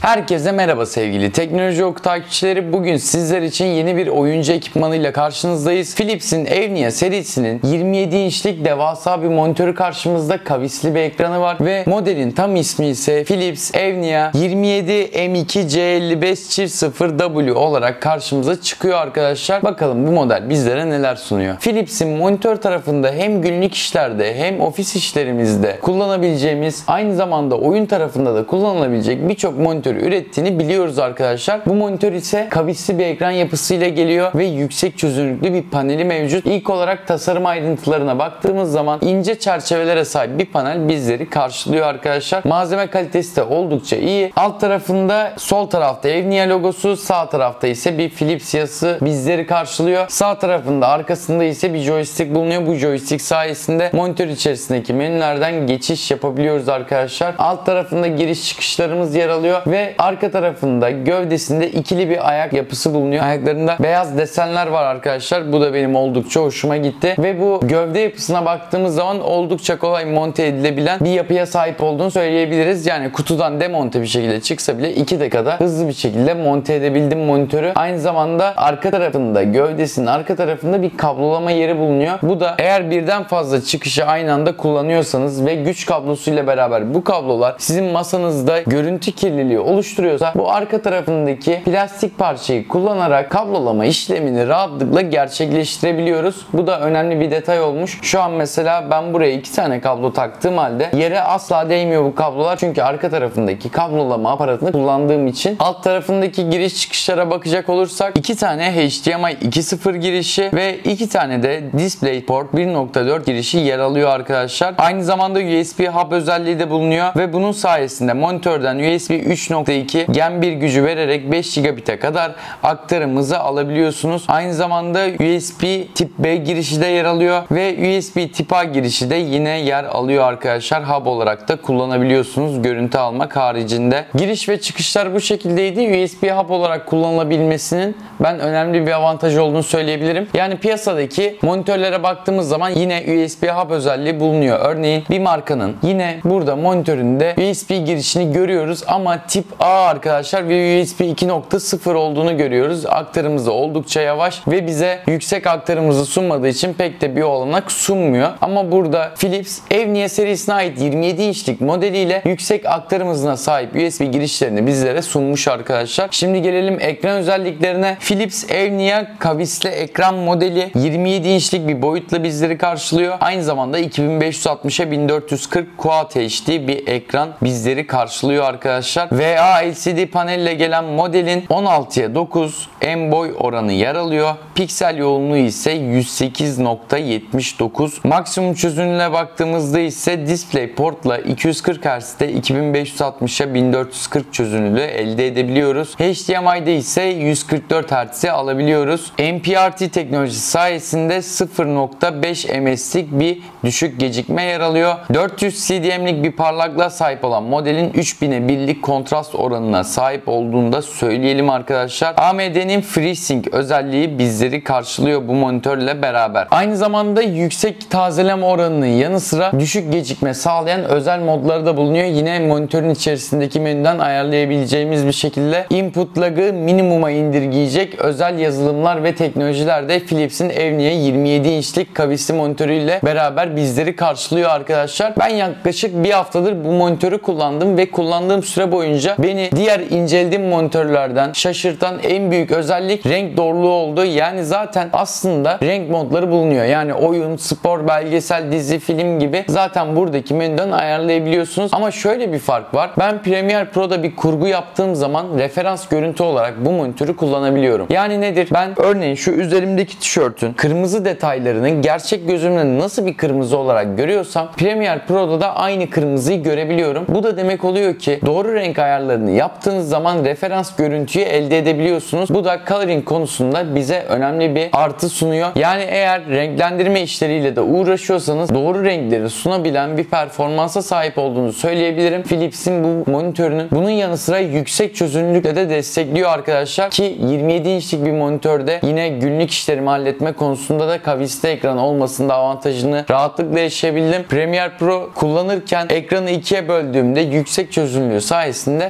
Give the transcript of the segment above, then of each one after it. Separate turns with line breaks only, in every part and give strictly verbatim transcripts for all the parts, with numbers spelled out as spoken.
Herkese merhaba sevgili Teknoloji Oku takipçileri. Bugün sizler için yeni bir oyuncu ekipmanıyla karşınızdayız. Philips'in Evnia serisinin yirmi yedi inçlik devasa bir monitörü karşımızda, kavisli bir ekranı var ve modelin tam ismi ise Philips Evnia yirmi yedi M iki C elli beş sıfır W olarak karşımıza çıkıyor arkadaşlar. Bakalım bu model bizlere neler sunuyor. Philips'in monitör tarafında hem günlük işlerde hem ofis işlerimizde kullanabileceğimiz, aynı zamanda oyun tarafında da kullanılabilecek birçok monitör ürettiğini biliyoruz arkadaşlar. Bu monitör ise kavisli bir ekran yapısıyla geliyor ve yüksek çözünürlüklü bir paneli mevcut. İlk olarak tasarım ayrıntılarına baktığımız zaman ince çerçevelere sahip bir panel bizleri karşılıyor arkadaşlar. Malzeme kalitesi de oldukça iyi. Alt tarafında, sol tarafta Evnia logosu, sağ tarafta ise bir Philips yazısı bizleri karşılıyor. Sağ tarafında, arkasında ise bir joystick bulunuyor. Bu joystick sayesinde monitör içerisindeki menülerden geçiş yapabiliyoruz arkadaşlar. Alt tarafında giriş çıkışlarımız yer alıyor ve arka tarafında, gövdesinde ikili bir ayak yapısı bulunuyor. Ayaklarında beyaz desenler var arkadaşlar. Bu da benim oldukça hoşuma gitti. Ve bu gövde yapısına baktığımız zaman oldukça kolay monte edilebilen bir yapıya sahip olduğunu söyleyebiliriz. Yani kutudan demonte bir şekilde çıksa bile iki dakikada hızlı bir şekilde monte edebildim monitörü. Aynı zamanda arka tarafında, gövdesinin arka tarafında bir kablolama yeri bulunuyor. Bu da eğer birden fazla çıkışı aynı anda kullanıyorsanız ve güç kablosuyla beraber bu kablolar sizin masanızda görüntü kirliliği oluşturuyorsa bu arka tarafındaki plastik parçayı kullanarak kablolama işlemini rahatlıkla gerçekleştirebiliyoruz. Bu da önemli bir detay olmuş. Şu an mesela ben buraya iki tane kablo taktığım halde yere asla değmiyor bu kablolar. Çünkü arka tarafındaki kablolama aparatını kullandığım için. Alt tarafındaki giriş çıkışlara bakacak olursak iki tane H D M I iki nokta sıfır girişi ve iki tane de DisplayPort bir nokta dört girişi yer alıyor arkadaşlar. Aynı zamanda U S B hub özelliği de bulunuyor ve bunun sayesinde monitörden U S B üç nokta iki Gen bir gücü vererek beş gigabit'e kadar aktarım hızı alabiliyorsunuz. Aynı zamanda U S B tip B girişi de yer alıyor ve U S B tip A girişi de yine yer alıyor arkadaşlar. Hub olarak da kullanabiliyorsunuz görüntü almak haricinde. Giriş ve çıkışlar bu şekildeydi. U S B hub olarak kullanılabilmesinin ben önemli bir avantajı olduğunu söyleyebilirim. Yani piyasadaki monitörlere baktığımız zaman yine U S B hub özelliği bulunuyor. Örneğin bir markanın yine burada monitöründe U S B girişini görüyoruz ama tip A arkadaşlar ve U S B iki nokta sıfır olduğunu görüyoruz. Aktarımız da oldukça yavaş ve bize yüksek aktarımızı sunmadığı için pek de bir olanak sunmuyor. Ama burada Philips Evnia serisine ait yirmi yedi inçlik modeliyle yüksek aktarım hızına sahip U S B girişlerini bizlere sunmuş arkadaşlar. Şimdi gelelim ekran özelliklerine. Philips Evnia kavisli ekran modeli yirmi yedi inçlik bir boyutla bizleri karşılıyor. Aynı zamanda iki bin beş yüz altmışa bin dört yüz kırk Quad H D bir ekran bizleri karşılıyor arkadaşlar. V A L C D panelle gelen modelin on altıya dokuz en boy oranı yer alıyor. Piksel yoğunluğu ise yüz sekiz nokta yetmiş dokuz. Maksimum çözünürlüğe baktığımızda ise DisplayPort'la iki yüz kırk Hz'de iki bin beş yüz altmışa bin dört yüz kırk çözünürlüğü elde edebiliyoruz. H D M I'de ise yüz kırk dört Hz'e alabiliyoruz. N P R T teknolojisi sayesinde sıfır nokta beş mms'lik bir düşük gecikme yer alıyor. dört yüz C D M'lik bir parlaklığa sahip olan modelin üç bine birlik kontrast oranına sahip olduğunu da söyleyelim arkadaşlar. A M D'nin FreeSync özelliği bizleri karşılıyor bu monitörle beraber. Aynı zamanda yüksek tazeleme oranının yanı sıra düşük gecikme sağlayan özel modları da bulunuyor. Yine monitörün içerisindeki menüden ayarlayabileceğimiz bir şekilde input lag'ı minimuma indirgeyecek özel yazılımlar ve teknolojiler de Philips'in Evnia yirmi yedi inçlik kavisli monitörüyle beraber bizleri karşılıyor arkadaşlar. Ben yaklaşık bir haftadır bu monitörü kullandım ve kullandığım süre boyunca beni diğer incelediğim monitörlerden şaşırtan en büyük özellik renk doğruluğu oldu. Yani zaten aslında renk modları bulunuyor. Yani oyun, spor, belgesel, dizi, film gibi zaten buradaki menüden ayarlayabiliyorsunuz. Ama şöyle bir fark var. Ben Premiere Pro'da bir kurgu yaptığım zaman referans görüntü olarak bu monitörü kullanabiliyorum. Yani nedir? Ben örneğin şu üzerimdeki tişörtün kırmızı detaylarını gerçek gözümle nasıl bir kırmızı olarak görüyorsam Premiere Pro'da da aynı kırmızıyı görebiliyorum. Bu da demek oluyor ki doğru renk ayarlarını yaptığınız zaman referans görüntüyü elde edebiliyorsunuz. Bu da coloring konusunda bize önemli bir artı sunuyor. Yani eğer renklendirme işleriyle de uğraşıyorsanız doğru renkleri sunabilen bir performansa sahip olduğunu söyleyebilirim. Philips'in bu monitörünün bunun yanı sıra yüksek çözünürlükle de destekliyor arkadaşlar ki yirmi yedi inçlik bir monitörde yine günlük işlerimi halletme konusunda da kavisli ekran olmasında avantajını rahatlıkla yaşayabildim. Premiere Pro kullanırken ekranı ikiye böldüğümde yüksek çözünürlüğü sayesinde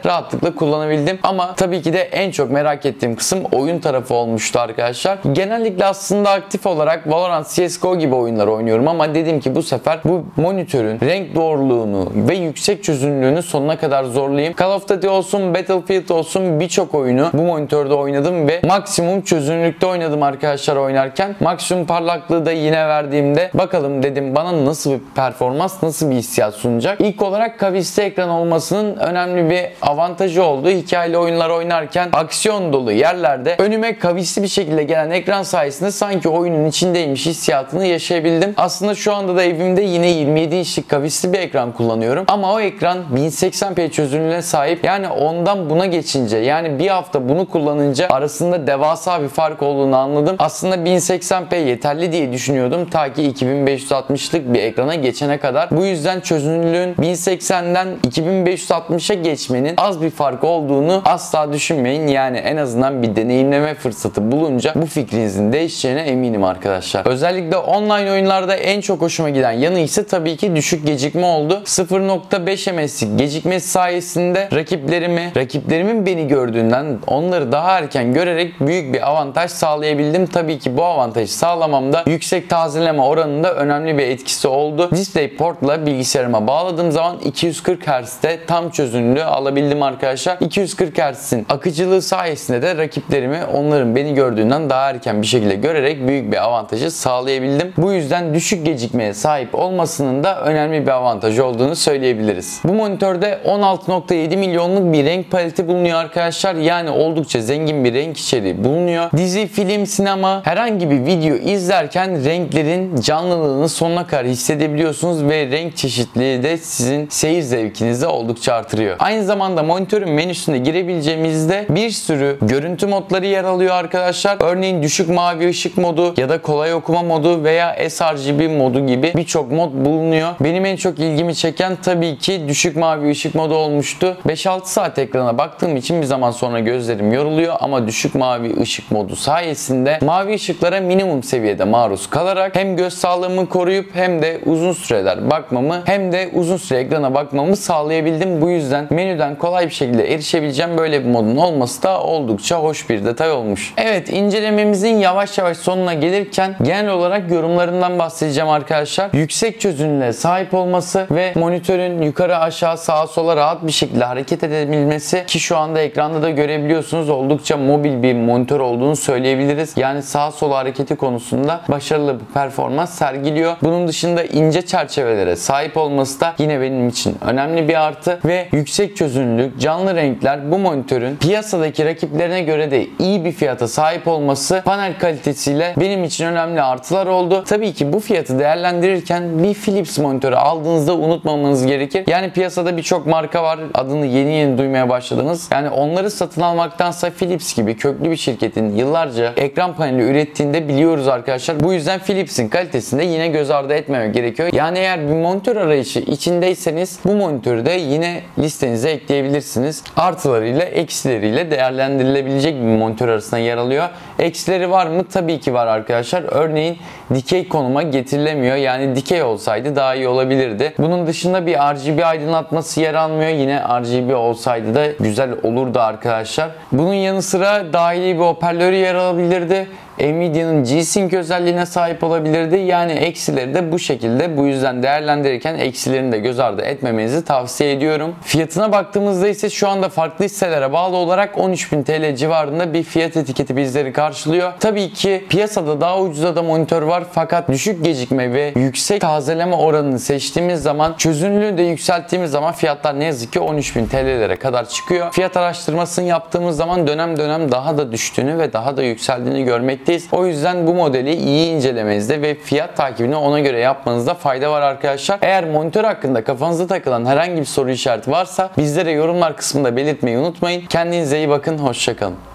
rahatlıkla kullanabildim. Ama tabii ki de en çok merak ettiğim kısım oyun tarafı olmuştu arkadaşlar. Genellikle aslında aktif olarak Valorant, C S G O gibi oyunlar oynuyorum ama dedim ki bu sefer bu monitörün renk doğruluğunu ve yüksek çözünürlüğünü sonuna kadar zorlayayım. Call of Duty olsun, Battlefield olsun birçok oyunu bu monitörde oynadım ve maksimum çözünürlükte oynadım arkadaşlar oynarken. Maksimum parlaklığı da yine verdiğimde bakalım dedim bana nasıl bir performans, nasıl bir hissiyat sunacak. İlk olarak kavisli ekran olmasının önemli bir avantajı oldu. Hikayeli oyunlar oynarken aksiyon dolu yerlerde önüme kavisli bir şekilde gelen ekran sayesinde sanki oyunun içindeymiş hissiyatını yaşayabildim. Aslında şu anda da evimde yine yirmi yedi inçlik kavisli bir ekran kullanıyorum. Ama o ekran bin seksen p çözünürlüğüne sahip. Yani ondan buna geçince, yani bir hafta bunu kullanınca arasında devasa bir fark olduğunu anladım. Aslında bin seksen p yeterli diye düşünüyordum ta ki iki bin beş yüz altmışlık bir ekrana geçene kadar. Bu yüzden çözünürlüğün bin seksenden iki bin beş yüz altmışa geçmenin az bir fark olduğunu asla düşünmeyin. Yani en azından bir deneyimleme fırsatı bulunca bu fikrinizin değişeceğine eminim arkadaşlar. Özellikle online oyunlarda en çok hoşuma giden yanı ise tabii ki düşük gecikme oldu. sıfır nokta beş milimetrelik gecikmesi sayesinde rakiplerimi, rakiplerimin beni gördüğünden onları daha erken görerek büyük bir avantaj sağlayabildim. Tabii ki bu avantajı sağlamamda yüksek tazeleme oranında önemli bir etkisi oldu. DisplayPort'la bilgisayarıma bağladığım zaman iki yüz kırk hertz'te tam çözünürlüğü alabildim arkadaşlar. iki yüz kırk hertz'in akıcılığı sayesinde de rakiplerimi onların beni gördüğünden daha erken bir şekilde görerek büyük bir avantajı sağlayabildim. Bu yüzden düşük gecikmeye sahip olmasının da önemli bir avantajı olduğunu söyleyebiliriz. Bu monitörde on altı nokta yedi milyonluk bir renk paleti bulunuyor arkadaşlar. Yani oldukça zengin bir renk içeriği bulunuyor. Dizi, film, sinema, herhangi bir video izlerken renklerin canlılığını sonuna kadar hissedebiliyorsunuz ve renk çeşitliliği de sizin seyir zevkinizi oldukça artırıyor. Aynı zamanda monitörün menüsüne girebileceğimizde bir sürü görüntü modları yer alıyor arkadaşlar. Örneğin düşük mavi ışık modu ya da kolay okuma modu veya s R G B modu gibi birçok mod bulunuyor. Benim en çok ilgimi çeken tabii ki düşük mavi ışık modu olmuştu. beş altı saat ekrana baktığım için bir zaman sonra gözlerim yoruluyor ama düşük mavi ışık modu sayesinde mavi ışıklara minimum seviyede maruz kalarak hem göz sağlığımı koruyup hem de uzun süreler bakmamı hem de uzun süre ekrana bakmamı sağlayabildim. Bu yüzden menüden kolay bir şekilde erişebileceğim böyle bir modun olması da oldukça hoş bir detay olmuş. Evet, incelememizin yavaş yavaş sonuna gelirken genel olarak yorumlarından bahsedeceğim arkadaşlar. Yüksek çözünürlüğe sahip olması ve monitörün yukarı aşağı sağa sola rahat bir şekilde hareket edebilmesi, ki şu anda ekranda da görebiliyorsunuz oldukça mobil bir monitör olduğunu söyleyebiliriz. Yani sağa sola hareketi konusunda başarılı bir performans sergiliyor. Bunun dışında ince çerçevelere sahip olması da yine benim için önemli bir artı ve yüksek çözünürlük, canlı renkler bu monitörün piyasadaki rakiplerine göre de iyi bir fiyata sahip olması panel kalitesiyle benim için önemli artılar oldu. Tabii ki bu fiyatı değerlendirirken bir Philips monitörü aldığınızda unutmamanız gerekir. Yani piyasada birçok marka var. Adını yeni yeni duymaya başladınız. Yani onları satın almaktansa Philips gibi köklü bir şirketin yıllarca ekran paneli ürettiğinde biliyoruz arkadaşlar. Bu yüzden Philips'in kalitesinde yine göz ardı etmemek gerekiyor. Yani eğer bir monitör arayışı içindeyseniz bu monitörü de yine listenize ekleyebilirsiniz. Artılarıyla eksileriyle değerlendirilebilecek bir monitör arasında yer alıyor. Eksileri var mı? Tabii ki var arkadaşlar. Örneğin dikey konuma getirilemiyor. Yani dikey olsaydı daha iyi olabilirdi. Bunun dışında bir R G B aydınlatması yer almıyor. Yine R G B olsaydı da güzel olurdu arkadaşlar. Bunun yanı sıra dahili bir hoparlörü yer alabilirdi. Nvidia'nın G-Sync özelliğine sahip olabilirdi. Yani eksileri de bu şekilde. Bu yüzden değerlendirirken eksilerini de göz ardı etmemenizi tavsiye ediyorum. Fiyatına baktığımızda ise şu anda farklı hisselere bağlı olarak on üç bin T L civarında bir fiyat etiketi bizleri karşılıyor. Tabii ki piyasada daha ucuza da monitör var fakat düşük gecikme ve yüksek tazeleme oranını seçtiğimiz zaman, çözünürlüğü de yükselttiğimiz zaman fiyatlar ne yazık ki on üç bin T L'lere kadar çıkıyor. Fiyat araştırmasını yaptığımız zaman dönem dönem daha da düştüğünü ve daha da yükseldiğini görmek. O yüzden bu modeli iyi incelemenizde ve fiyat takibini ona göre yapmanızda fayda var arkadaşlar. Eğer monitör hakkında kafanıza takılan herhangi bir soru işareti varsa bizlere yorumlar kısmında belirtmeyi unutmayın. Kendinize iyi bakın, hoşça kalın.